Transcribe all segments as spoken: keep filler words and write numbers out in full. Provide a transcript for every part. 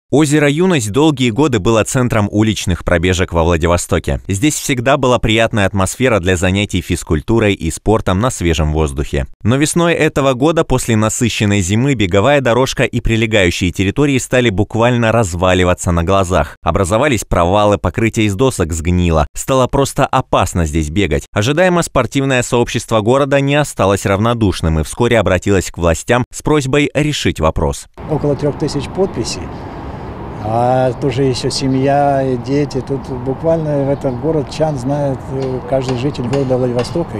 Озеро «Юность» долгие годы было центром уличных пробежек во Владивостоке. Здесь всегда была приятная атмосфера для занятий физкультурой и спортом на свежем воздухе. Но весной этого года, после насыщенной зимы, беговая дорожка и прилегающие территории стали буквально разваливаться на глазах. Образовались провалы, покрытие из досок сгнило. Стало просто опасно здесь бегать. Ожидаемо спортивное сообщество города не осталось равнодушным и вскоре обратилось к властям с просьбой решить вопрос. Около трех тысяч подписей. А тоже еще семья и дети. Тут буквально в этот город Чан знает каждый житель города Владивостока.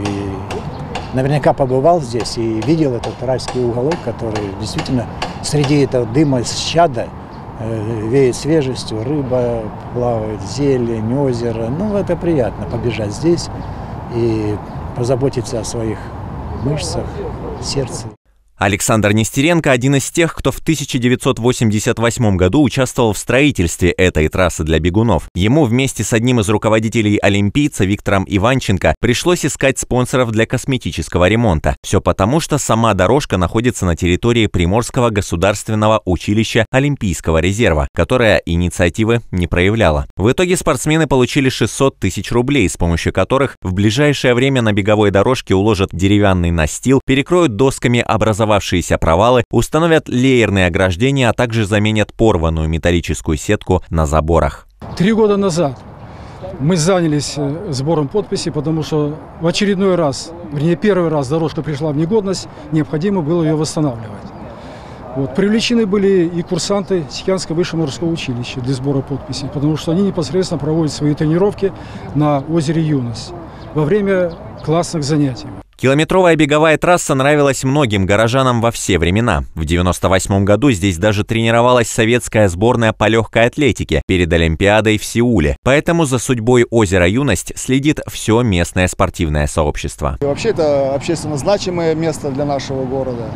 И наверняка побывал здесь и видел этот райский уголок, который действительно среди этого дыма из чада веет свежестью. Рыба плавает, зелень, озеро. Ну, это приятно побежать здесь и позаботиться о своих мышцах, сердце. Александр Нестеренко – один из тех, кто в тысяча девятьсот восемьдесят восьмом году участвовал в строительстве этой трассы для бегунов. Ему вместе с одним из руководителей олимпийца Виктором Иванченко пришлось искать спонсоров для косметического ремонта. Все потому, что сама дорожка находится на территории Приморского государственного училища Олимпийского резерва, которое инициативы не проявляло. В итоге спортсмены получили шестьсот тысяч рублей, с помощью которых в ближайшее время на беговой дорожке уложат деревянный настил, перекроют досками образовавшиеся провалы, установят леерные ограждения, а также заменят порванную металлическую сетку на заборах. Три года назад мы занялись сбором подписей, потому что в очередной раз, вернее первый раз дорожка пришла в негодность, необходимо было ее восстанавливать. Вот. Привлечены были и курсанты Сикянского высшего морского училища для сбора подписей, потому что они непосредственно проводят свои тренировки на озере «Юность» во время классных занятий. Километровая беговая трасса нравилась многим горожанам во все времена. В девяносто восьмом году здесь даже тренировалась советская сборная по легкой атлетике перед Олимпиадой в Сеуле. Поэтому за судьбой озера «Юность» следит все местное спортивное сообщество. И вообще это общественно значимое место для нашего города.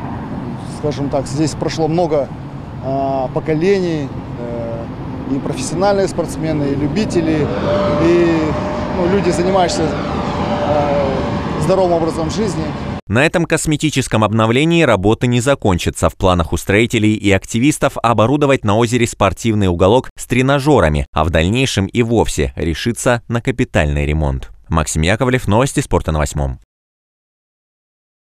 Скажем так, здесь прошло много э, поколений, э, и профессиональные спортсмены, и любители, и ну, люди, занимающиеся э, здоровым образом жизни. На этом косметическом обновлении работы не закончатся. В планах у строителей и активистов оборудовать на озере спортивный уголок с тренажерами, а в дальнейшем и вовсе решиться на капитальный ремонт. Максим Яковлев, новости спорта на восьмом.